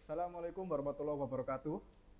Assalamualaikum warahmatullahi wabarakatuh.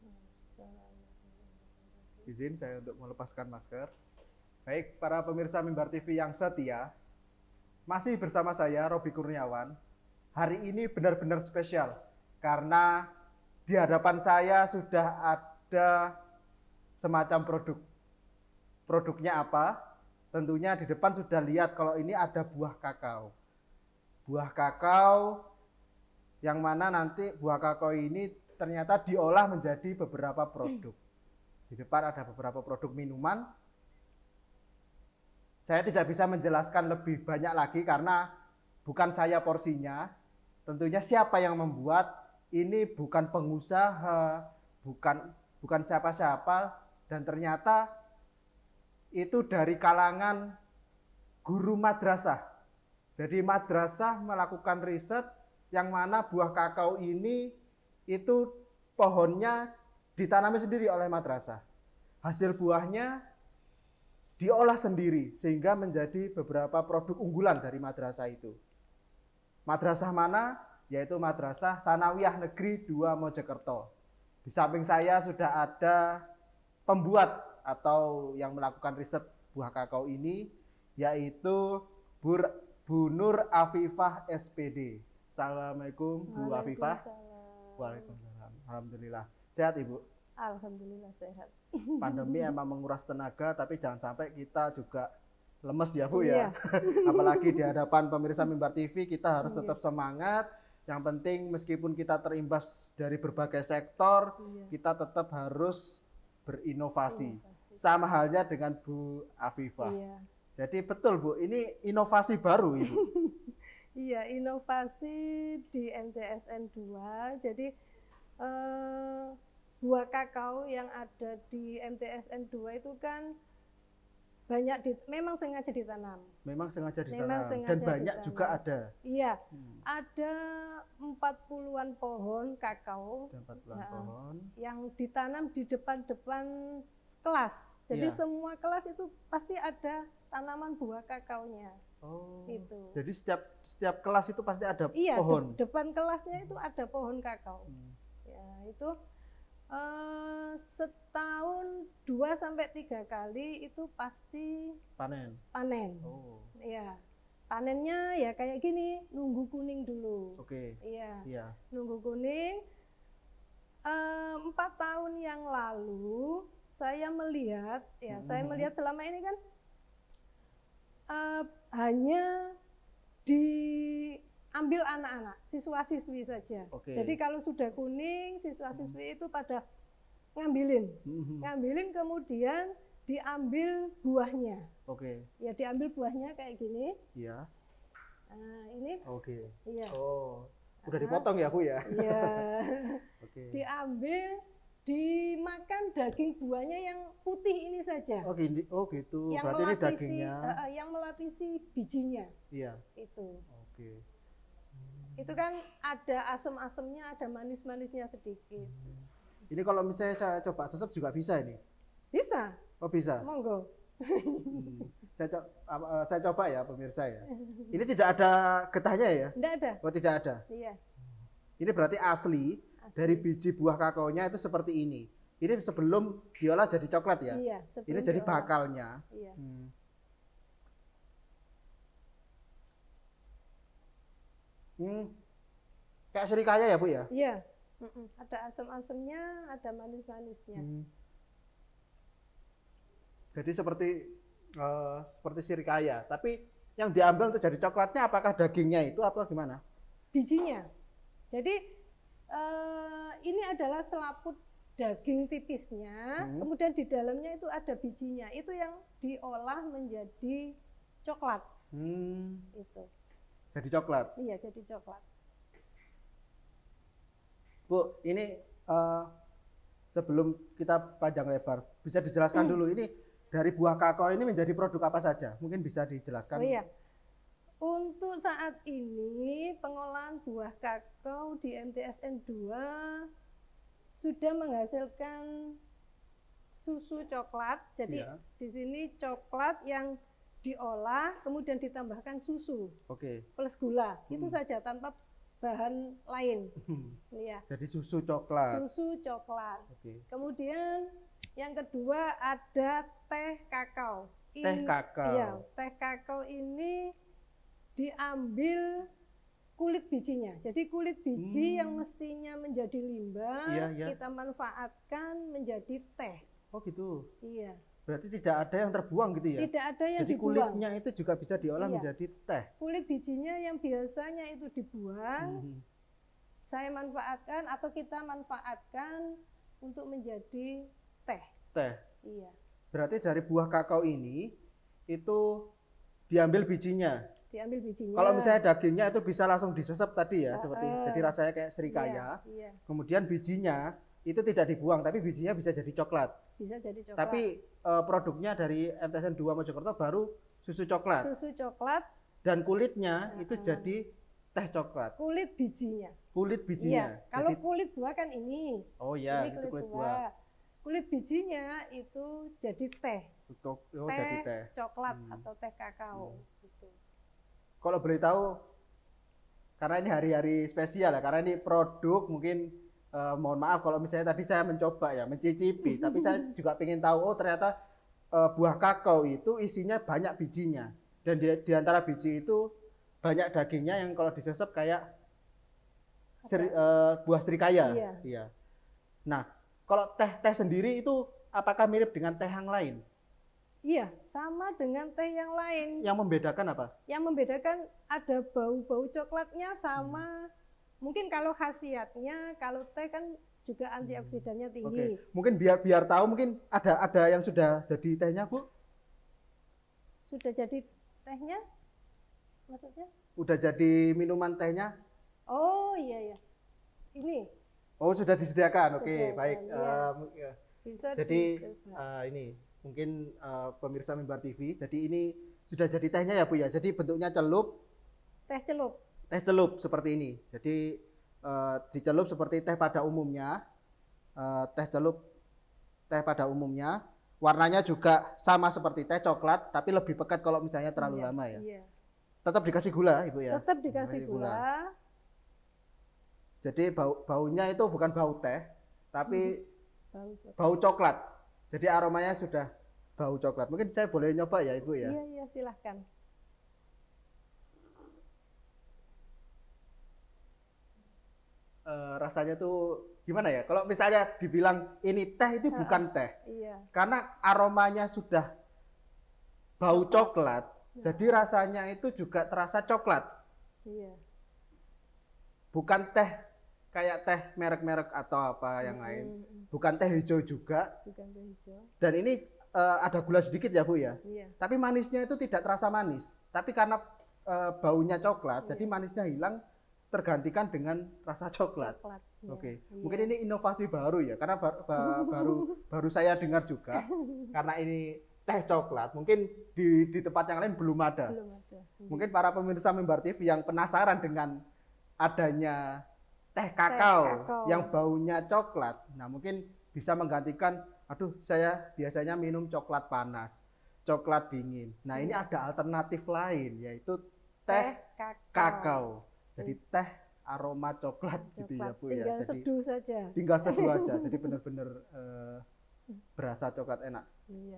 Izin saya untuk melepaskan masker. Baik, para pemirsa Mimbar TV yang setia, masih bersama saya Robi Kurniawan. Hari ini benar-benar spesial karena di hadapan saya sudah ada semacam produk. Produknya apa? Tentunya di depan sudah lihat kalau ini ada buah kakao. Buah kakao yang mana nanti buah kakao ini ternyata diolah menjadi beberapa produk. Di depan ada beberapa produk minuman. Saya tidak bisa menjelaskan lebih banyak lagi karena bukan saya porsinya. Tentunya siapa yang membuat ini bukan pengusaha, bukan siapa-siapa, dan ternyata itu dari kalangan guru madrasah. Jadi madrasah melakukan riset yang mana buah kakao ini itu pohonnya ditanami sendiri oleh madrasah. Hasil buahnya diolah sendiri sehingga menjadi beberapa produk unggulan dari madrasah itu. Madrasah mana? Yaitu Madrasah Sanawiyah Negeri 2 Mojokerto. Di samping saya sudah ada pembuat atau yang melakukan riset buah kakao ini, yaitu Bu Nur Afifah SPD. Assalamualaikum Bu Afifah. Waalaikumsalam. Alhamdulillah. Sehat Ibu? Alhamdulillah sehat. Pandemi emang menguras tenaga, tapi jangan sampai kita juga lemes ya Bu ya. Apalagi di hadapan pemirsa Mimbar TV kita harus tetap semangat. Yang penting meskipun kita terimbas dari berbagai sektor, kita tetap harus berinovasi. Sama halnya dengan Bu Afifah. Jadi betul Bu, ini inovasi baru Ibu. Iya, inovasi di MTSN 2. Jadi buah kakao yang ada di MTSN 2 itu kan memang sengaja ditanam. Memang sengaja ditanam. Dan banyak ditanam. Juga ada. Iya, ada 40-an pohon kakao. 40-an pohon yang ditanam di depan-depan kelas. Jadi semua kelas itu pasti ada tanaman buah kakaonya. Oh, itu. Jadi setiap kelas itu pasti ada pohon. Depan kelasnya itu ada pohon kakao. Ya, itu setahun 2-3 kali itu pasti panen. Oh. Ya, panennya ya kayak gini, nunggu kuning dulu. Oke. Iya. Nunggu kuning. 4 tahun yang lalu saya melihat, saya melihat selama ini kan hanya diambil anak-anak, siswa-siswi saja. Jadi kalau sudah kuning, siswa-siswi itu pada ngambilin kemudian diambil buahnya. Ya diambil buahnya kayak gini. Iya. Nah, ini. Iya. Oh, udah dipotong ya Bu ya? Iya. Diambil, dimakan daging buahnya yang putih ini saja. Oh gitu. Yang berarti ini dagingnya. Yang melapisi bijinya. Iya. Itu. Itu kan ada asam-asamnya, ada manis-manisnya sedikit. Ini kalau misalnya saya coba sesep juga bisa ini? Bisa. Oh bisa? Monggo. Saya coba ya pemirsa ya. Ini tidak ada getahnya ya? Tidak ada. Oh tidak ada? Iya. Ini berarti asli dari biji buah kakaonya itu seperti ini. Ini sebelum diolah jadi coklat ya? Iya. Ini jadi bakalnya. Iya. Kayak sirikaya ya Bu ya? Iya. Ada asam-asamnya, ada manis-manisnya. Jadi seperti sirikaya. Tapi yang diambil untuk jadi coklatnya apakah dagingnya itu atau gimana? Bijinya. Jadi ini adalah selaput daging tipisnya, kemudian di dalamnya itu ada bijinya. Itu yang diolah menjadi coklat. Itu. Jadi coklat? Iya, jadi coklat. Bu, ini sebelum kita panjang lebar, bisa dijelaskan dulu ini dari buah kakao ini menjadi produk apa saja? Mungkin bisa dijelaskan. Oh iya. Untuk saat ini pengolahan buah kakao di MTSN 2 sudah menghasilkan susu coklat. Jadi di sini coklat yang diolah kemudian ditambahkan susu plus gula. Itu saja tanpa bahan lain. Ya. Jadi susu coklat. Susu coklat. Oke. Kemudian yang kedua ada teh kakao. Teh kakao. Iya, teh kakao ini diambil kulit bijinya. Jadi kulit biji yang mestinya menjadi limbah, kita manfaatkan menjadi teh. Oh gitu. Iya. Berarti tidak ada yang terbuang gitu ya? Tidak ada yang Jadi dibuang. kulitnya itu juga bisa diolah menjadi teh. Kulit bijinya yang biasanya itu dibuang, saya manfaatkan atau kita manfaatkan untuk menjadi teh. Teh. Iya. Berarti dari buah kakao ini itu diambil bijinya. Diambil bijinya. Kalau misalnya dagingnya itu bisa langsung disesep tadi ya, seperti jadi rasanya kayak serikaya. Iya. Kemudian bijinya itu tidak dibuang, tapi bijinya bisa jadi coklat. Bisa jadi coklat. Tapi produknya dari MTSN 2 Mojokerto baru susu coklat. Susu coklat. Dan kulitnya itu jadi teh coklat. Kulit bijinya. Kulit bijinya. Iya. Kalau kulit buah kan ini. Oh iya, ini itu kulit buah. Kulit bijinya itu jadi teh. Jadi teh coklat atau teh kakao. Gitu. Kalau boleh tahu, karena ini hari-hari spesial ya, karena ini produk mungkin mohon maaf kalau misalnya tadi saya mencoba ya, mencicipi, tapi saya juga ingin tahu, oh ternyata buah kakao itu isinya banyak bijinya, dan di antara biji itu banyak dagingnya yang kalau disesep kayak buah serikaya. Iya. Nah, kalau teh sendiri itu apakah mirip dengan teh yang lain? Iya, sama dengan teh yang lain. Yang membedakan apa? Yang membedakan ada bau-bau coklatnya sama, mungkin kalau khasiatnya, kalau teh kan juga antioksidannya tinggi. Oke. Mungkin biar tahu, mungkin ada yang sudah jadi tehnya, Bu? Sudah jadi tehnya? Maksudnya? Udah jadi minuman tehnya? Oh iya. Ini. Oh sudah disediakan, oke, baik. Iya. Bisa jadi ini mungkin pemirsa Mimbar TV. Jadi ini sudah jadi tehnya ya Bu ya. Jadi bentuknya celup. Teh celup. Teh celup seperti ini. Jadi dicelup seperti teh pada umumnya. Teh celup teh pada umumnya. Warnanya juga sama seperti teh coklat, tapi lebih pekat kalau misalnya terlalu lama ya. Iya. Tetap dikasih gula Ibu ya. Tetap dikasih gula. Jadi baunya itu bukan bau teh, tapi bau coklat. Jadi aromanya sudah bau coklat. Mungkin saya boleh nyoba ya Ibu ya? Iya, silahkan. Rasanya tuh gimana ya? Kalau misalnya dibilang ini teh, itu bukan teh. Iya. Karena aromanya sudah bau coklat, jadi rasanya itu juga terasa coklat. Iya. Bukan teh kayak teh merek-merek atau apa yang lain. Bukan teh hijau juga. Bukan teh hijau. Dan ini ada gula sedikit ya Bu ya. Iya. Tapi manisnya itu tidak terasa manis. Tapi karena baunya coklat, jadi manisnya hilang, tergantikan dengan rasa coklat. Oke. Mungkin ini inovasi baru ya, karena baru saya dengar juga. Karena ini teh coklat, mungkin di tempat yang lain belum ada. Mungkin para pemirsa Mimbar TV yang penasaran dengan adanya teh kakao yang baunya coklat, nah mungkin bisa menggantikan, aduh saya biasanya minum coklat panas, coklat dingin. Nah ini ada alternatif lain, yaitu teh kakao. Jadi teh aroma coklat gitu ya Bu ya. Tinggal seduh saja. Tinggal seduh aja, jadi benar-benar berasa coklat enak. Iya.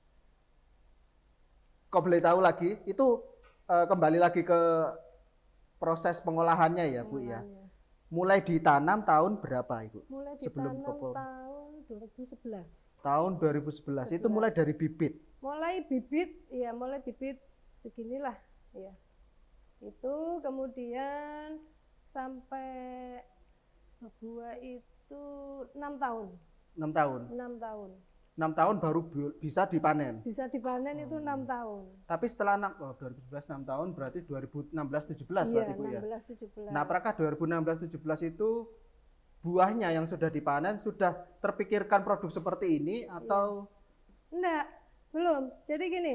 Kau boleh tahu lagi, itu kembali lagi ke proses pengolahannya ya Bu ya. Mulai ditanam tahun berapa Ibu? Mulai ditanam tahun 2011. Tahun 2011. Itu mulai dari bibit? Mulai bibit seginilah ya. Itu kemudian sampai buah itu 6 tahun. 6 tahun? 6 tahun. 6 tahun baru bisa dipanen? Bisa dipanen itu 6 tahun. Tapi setelah 2011 6 tahun berarti 2016-17 berarti Bu ya? 16-17. Nah apakah 2016-17 itu buahnya yang sudah dipanen sudah terpikirkan produk seperti ini atau? Enggak, belum. Jadi gini,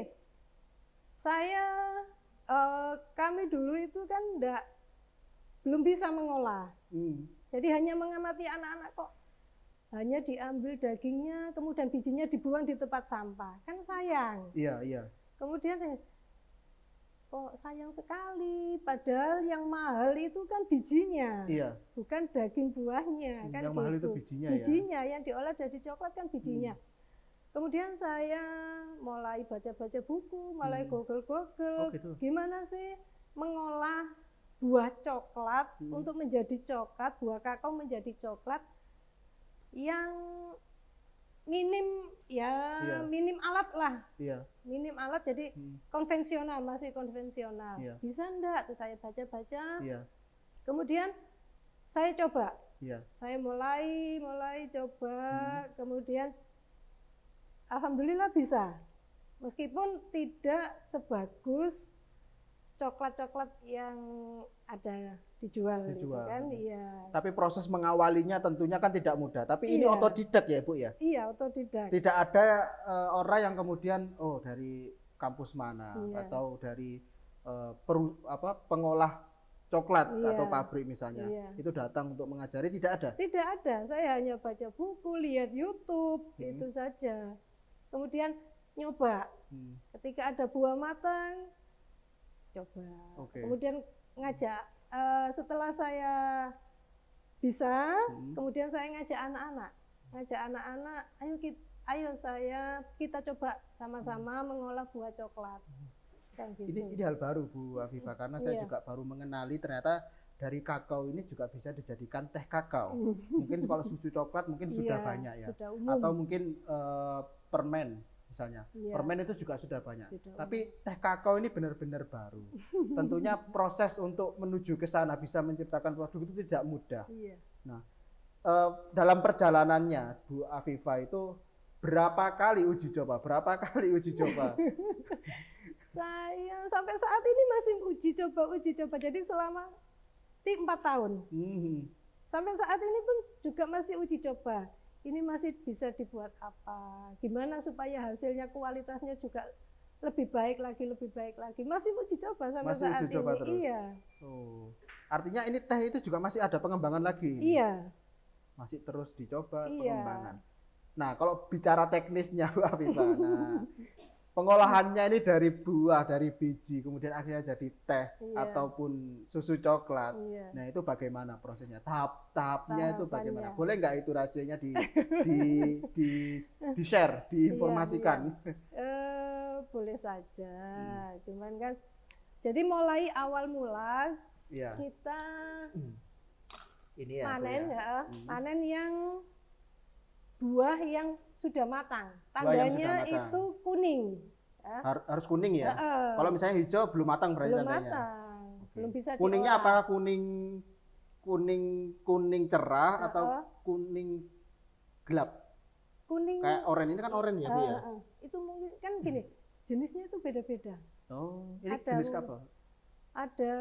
kami dulu itu kan belum bisa mengolah. Jadi hanya mengamati anak-anak kok. Hanya diambil dagingnya, kemudian bijinya dibuang di tempat sampah. Kan sayang. Iya. Kemudian kok sayang sekali, padahal yang mahal itu kan bijinya, iya, bukan daging buahnya, kan yang gitu. mahal itu bijinya, bijinya ya? Yang diolah jadi coklat kan bijinya. Kemudian saya mulai baca-baca buku, mulai google-google, gitu. gimana sih mengolah buah coklat untuk menjadi coklat, buah kakao menjadi coklat yang minim ya, minim alat lah, minim alat, jadi konvensional, masih konvensional. Bisa enggak? Tuh saya baca-baca, kemudian saya coba, saya mulai coba, kemudian alhamdulillah bisa, meskipun tidak sebagus coklat-coklat yang ada dijual. Gitu kan, iya. Tapi proses mengawalinya tentunya kan tidak mudah. Tapi ini otodidak ya Ibu ya? Iya, otodidak. Tidak ada orang yang kemudian dari kampus mana atau dari pengolah coklat atau pabrik misalnya itu datang untuk mengajari, tidak ada? Tidak ada. Saya hanya baca buku, lihat YouTube, itu saja. Kemudian nyoba. Ketika ada buah matang, coba. Kemudian ngajak, setelah saya bisa, kemudian saya ngajak anak-anak, ayo kita coba sama-sama mengolah buah coklat. Kan gitu. Ini hal baru Bu Afifah, karena saya juga baru mengenali ternyata dari kakao ini juga bisa dijadikan teh kakao. Mungkin kalau susu coklat mungkin sudah banyak ya, sudah umum. Atau mungkin permen misalnya, permen itu juga sudah banyak. Tapi teh kakao ini benar-benar baru. Tentunya proses untuk menuju ke sana bisa menciptakan produk itu tidak mudah. Nah, dalam perjalanannya Bu Afifah itu berapa kali uji coba? Saya sampai saat ini masih uji coba. Jadi selama 4 tahun. Sampai saat ini pun juga masih uji coba. Ini masih bisa dibuat apa? Gimana supaya hasilnya, kualitasnya juga lebih baik lagi. Masih uji coba sampai saat ini. Terus. Iya. Oh. Artinya ini teh itu juga masih ada pengembangan lagi. Iya. Masih terus dicoba pengembangan. Nah, kalau bicara teknisnya Bu Afifah, pengolahannya ini dari buah, dari biji, kemudian akhirnya jadi teh ataupun susu coklat. Nah, itu bagaimana prosesnya? Tahap-tahapnya itu bagaimana? Boleh nggak itu rahasianya di share, diinformasikan? Boleh saja. Cuman kan, jadi mulai awal mula kita panen yang buah yang sudah matang, tandanya itu kuning. Harus kuning ya? Kalau misalnya hijau belum matang berarti tandanya? Belum matang, belum bisa diolah. Kuningnya apakah kuning cerah atau kuning gelap? Kuning. Kayak oranye, ini kan oranye ya Bu ya? Itu mungkin kan gini, jenisnya itu beda-beda. Oh, ini jenis apa? Ada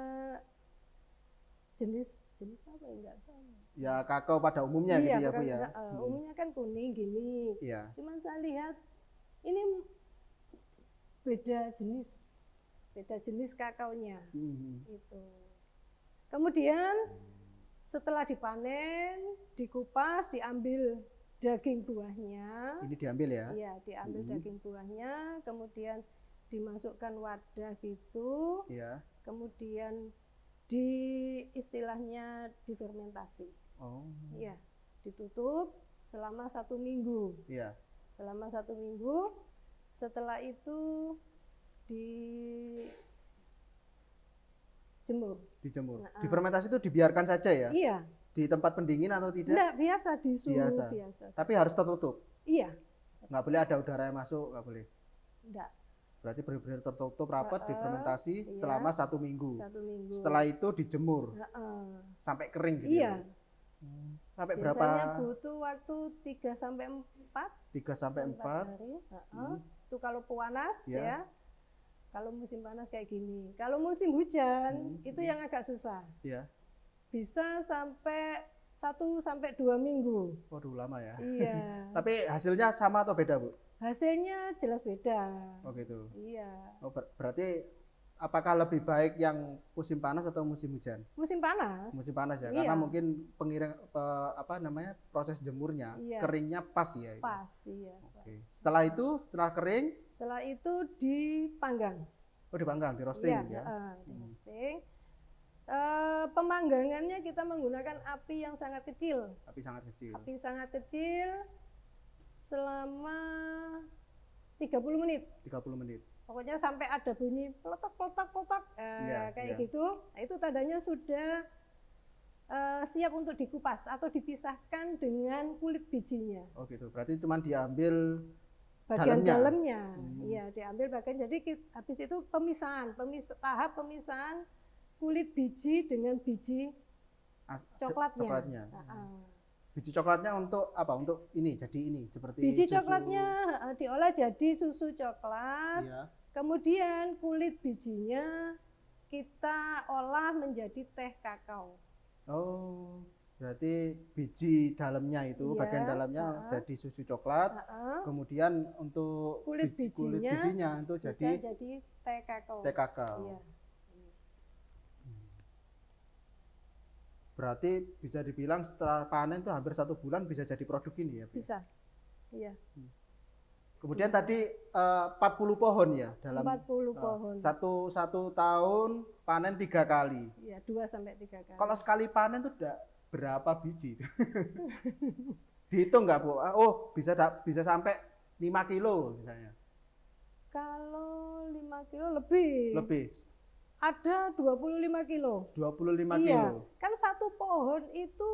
jenis apa ya, enggak tahu. Ya kakao pada umumnya gitu ya Bu ya. Umumnya kan kuning gini. Cuman saya lihat ini beda jenis kakaonya. Itu. Kemudian setelah dipanen, dikupas, diambil daging buahnya. Ini diambil ya? Iya, diambil daging buahnya, kemudian dimasukkan wadah gitu. Kemudian istilahnya difermentasi. Iya, ditutup selama 1 minggu. Selama 1 minggu. Setelah itu dijemur. Difermentasi itu dibiarkan saja ya? Iya. Di tempat pendingin atau tidak? Enggak, biasa di suhu biasa. Tapi harus tertutup? Iya. Nggak boleh ada udara yang masuk, nggak boleh? Enggak. Berarti benar-benar tertutup rapat, difermentasi selama 1 minggu. 1 minggu. Setelah itu dijemur sampai kering gitu. Iya. Sampai biasanya berapa? Butuh waktu 3 sampai 4. 3 sampai 4 hari. Itu kalau panas ya. Kalau musim panas kayak gini. Kalau musim hujan itu yang agak susah. Bisa sampai 1 sampai 2 minggu. Waduh, lama ya. Iya. Tapi hasilnya sama atau beda Bu? Hasilnya jelas beda. Oh gitu. Iya. Oh, berarti apakah lebih baik yang musim panas atau musim hujan? Musim panas. Musim panas ya, karena mungkin proses jemurnya, keringnya pas ya. Pas, iya. Oke. Setelah itu, setelah kering? Setelah itu dipanggang. Oh, Oh, dipanggang, di roasting Iya, ya. di roasting. Pemanggangannya kita menggunakan api yang sangat kecil. Api sangat kecil. Api sangat kecil selama 30 menit. 30 menit. Pokoknya sampai ada bunyi peletok kayak gitu. Nah, itu tandanya sudah siap untuk dikupas atau dipisahkan dengan kulit bijinya. Oh gitu. Berarti cuma diambil bagian dalamnya. Iya, diambil bagian. Jadi habis itu tahap pemisahan kulit biji dengan biji coklatnya. Biji coklatnya untuk apa? Untuk ini, jadi ini seperti biji susu. Coklatnya diolah jadi susu coklat. Iya. Kemudian kulit bijinya kita olah menjadi teh kakao. Oh, berarti biji dalamnya itu, bagian dalamnya jadi susu coklat. Kemudian untuk kulit bijinya itu bisa jadi teh kakao. Teh kakao. Iya. Berarti bisa dibilang setelah panen itu hampir 1 bulan bisa jadi produk ini ya? Bisa, iya. Kemudian tadi 40 pohon ya dalam 40 pohon. Satu tahun panen 3 kali. Iya, 2 sampai 3 kali. Kalau sekali panen itu udah berapa biji? Dihitung nggak Bu? Oh, bisa sampai 5 kilo misalnya. Kalau 5 kilo lebih. Lebih. Ada 25 kilo. 25 iya, kilo. Kan satu pohon itu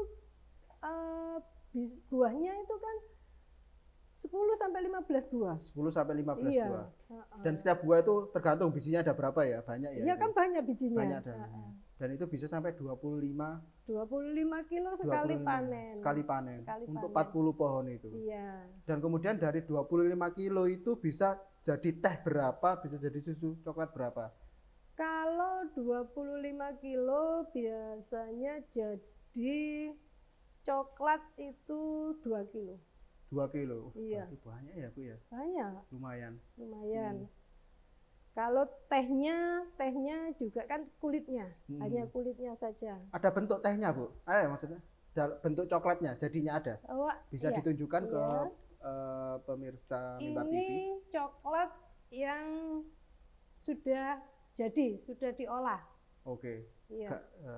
buahnya itu kan 10 sampai 15 buah. 10 sampai 15 buah. Dan setiap buah itu tergantung bijinya ada berapa ya? Banyak ya? Iya kan banyak bijinya. Banyak dan itu bisa sampai 25 kilo sekali panen. Sekali panen. Untuk 40 pohon itu. Iya. Dan kemudian dari 25 kilo itu bisa jadi teh berapa? Bisa jadi susu coklat berapa? Kalau 25 kilo biasanya jadi coklat itu 2 kilo. 2 kilo? Iya. Berarti banyak ya Bu ya? Banyak. Lumayan. Kalau tehnya juga kan kulitnya, hanya kulitnya saja. Ada bentuk tehnya Bu? Maksudnya bentuk coklatnya jadinya ada? Bisa ditunjukkan ke pemirsa Mimbar TV? Ini coklat yang sudah jadi, sudah diolah. Oke. Iya.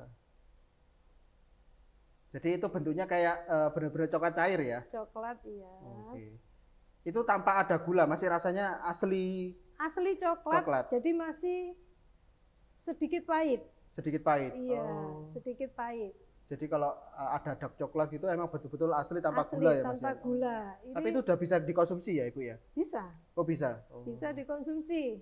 Jadi itu bentuknya kayak benar-benar coklat cair ya? Coklat, iya. Oke. Itu tanpa ada gula, masih rasanya asli? Asli coklat. Jadi masih sedikit pahit. Sedikit pahit? Iya, sedikit pahit. Jadi kalau ada dark coklat itu emang betul-betul asli tanpa gula ya Mas? Tanpa gula. Tapi itu udah bisa dikonsumsi ya Ibu ya? Bisa. Oh bisa? Bisa dikonsumsi.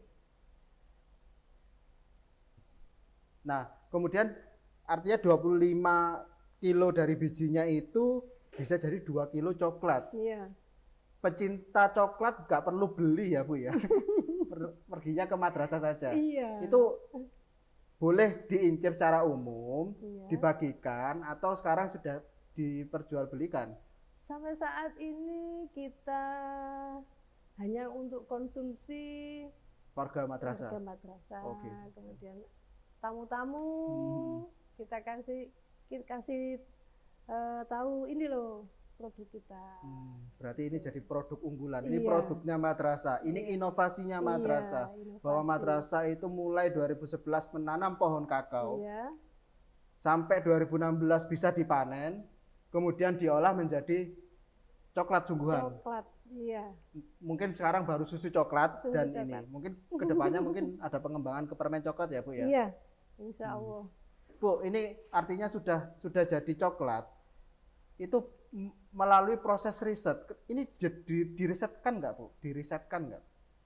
Nah, kemudian artinya 25 kilo dari bijinya itu bisa jadi 2 kilo coklat. Iya. Pecinta coklat nggak perlu beli ya Bu ya? Perginya ke madrasah saja. Iya. Itu boleh diincip secara umum, dibagikan, atau sekarang sudah diperjualbelikan? Sampai saat ini kita hanya untuk konsumsi warga madrasah. Okay. Kemudian tamu-tamu kita kasih tahu ini loh produk kita. Berarti ini jadi produk unggulan. Ini produknya madrasah. Ini inovasinya madrasah. Bahwa madrasah itu mulai 2011 menanam pohon kakao. Sampai 2016 bisa dipanen, kemudian diolah menjadi coklat sungguhan. Coklat, iya. Mungkin sekarang baru susu coklat ini. Mungkin kedepannya mungkin ada pengembangan ke permen coklat ya Bu ya? Iya. Insya Allah. Bu, ini artinya sudah jadi coklat. Itu melalui proses riset. Ini dirisetkan nggak Bu? Dirisetkan nggak?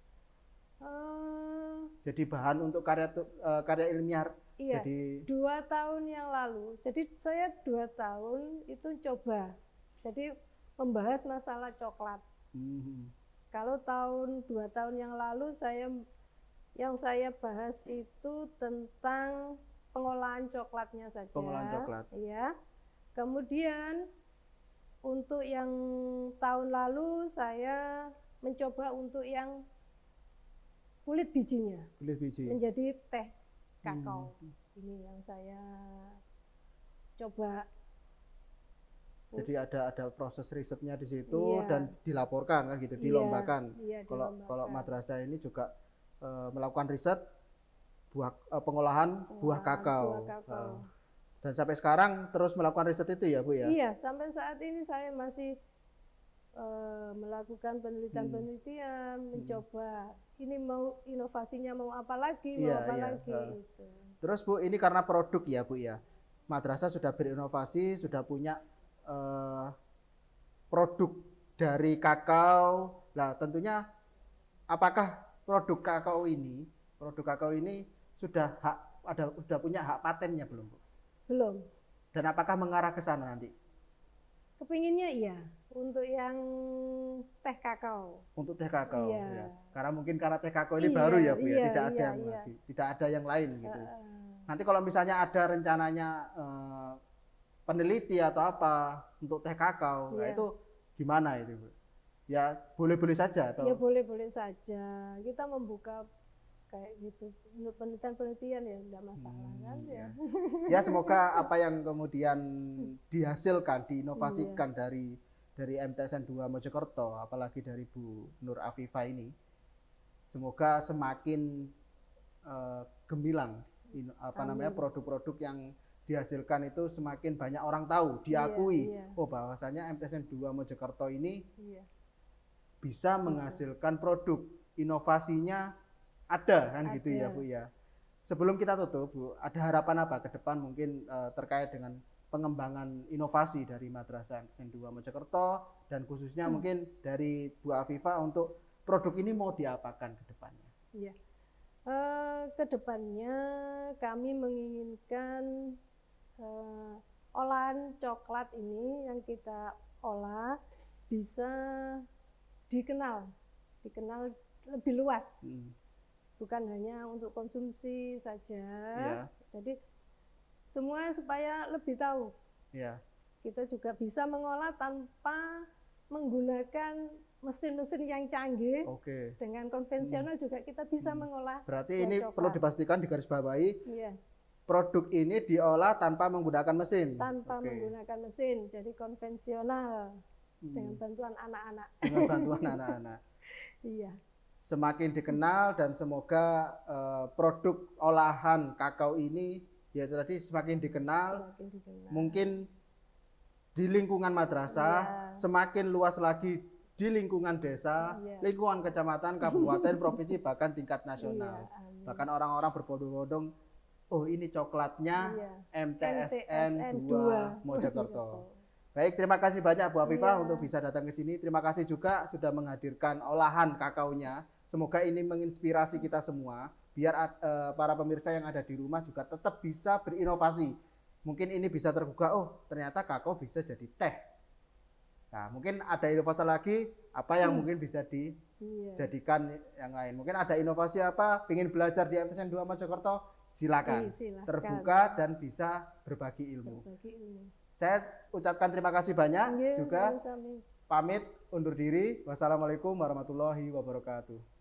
Jadi bahan untuk karya ilmiah. Iya. 2 tahun yang lalu. Jadi saya 2 tahun itu coba. Jadi membahas masalah coklat. Kalau 2 tahun yang lalu yang saya bahas itu tentang pengolahan coklatnya saja. Pengolahan coklat. Iya. Kemudian untuk yang tahun lalu saya mencoba untuk yang kulit bijinya. Kulit biji. Menjadi teh kakao. Ini yang saya coba. Jadi ada proses risetnya di situ dan dilaporkan kan gitu, dilombakan. Iya, kalau madrasah ini juga melakukan riset pengolahan buah kakao. Dan sampai sekarang terus melakukan riset itu ya Bu ya? Iya, sampai saat ini saya masih melakukan penelitian, mencoba ini mau inovasinya mau apa lagi, mau apa lagi. Gitu. Terus Bu, ini karena produk ya Bu ya, madrasah sudah berinovasi, sudah punya produk dari kakao. Nah tentunya apakah produk kakao ini sudah punya hak patennya belum Bu? Belum. Dan apakah mengarah ke sana nanti? Kepinginnya iya, untuk yang teh kakao. Untuk teh kakao, ya. Karena teh kakao ini baru ya Bu ya, tidak ada yang lagi, tidak ada yang lain gitu. Nanti kalau misalnya ada rencananya peneliti atau apa untuk teh kakao, nah itu gimana itu Bu? Ya boleh-boleh saja atau? Ya boleh-boleh saja. Kita membuka kayak gitu untuk penelitian ya tidak masalah kan ya. Ya semoga apa yang kemudian dihasilkan, diinovasikan dari MTSN 2 Mojokerto, apalagi dari Bu Nur Afifah ini, semoga semakin gemilang produk-produk yang dihasilkan itu semakin banyak orang tahu, diakui oh bahwasanya MTSN 2 Mojokerto ini bisa menghasilkan produk, inovasinya ada kan gitu ya Bu ya. Sebelum kita tutup Bu, ada harapan apa ke depan mungkin terkait dengan pengembangan inovasi dari Madrasah MTSN 2 Mojokerto dan khususnya mungkin dari Bu Afifah untuk produk ini mau diapakan ke depannya? Iya. Ke depannya kami menginginkan olahan coklat ini yang kita olah bisa dikenal lebih luas. Bukan hanya untuk konsumsi saja, jadi semua supaya lebih tahu. Kita juga bisa mengolah tanpa menggunakan mesin-mesin yang canggih. Dengan konvensional juga kita bisa mengolah. Berarti ini coklat. Perlu dipastikan di garis bawahi. Produk ini diolah tanpa menggunakan mesin. Tanpa menggunakan mesin, jadi konvensional dengan bantuan anak-anak. Dengan bantuan anak-anak. Iya. Semakin dikenal dan semoga produk olahan kakao ini ya tadi semakin dikenal. Mungkin di lingkungan madrasah, semakin luas lagi di lingkungan desa, lingkungan kecamatan, kabupaten, provinsi, bahkan tingkat nasional. Bahkan orang-orang berbondong-bondong, oh ini coklatnya MTSN 2 Mojokerto. Baik, terima kasih banyak Bu Afifah untuk bisa datang ke sini. Terima kasih juga sudah menghadirkan olahan kakaonya. Semoga ini menginspirasi kita semua, biar para pemirsa yang ada di rumah juga tetap bisa berinovasi. Mungkin ini bisa terbuka, oh ternyata kakao bisa jadi teh. Nah mungkin ada inovasi lagi, apa yang mungkin bisa dijadikan yang lain. Mungkin ada inovasi apa, ingin belajar di MTSN 2 Mojokerto, silakan. Terbuka dan bisa berbagi ilmu. Saya ucapkan terima kasih banyak juga. Pamit undur diri. Wassalamualaikum warahmatullahi wabarakatuh.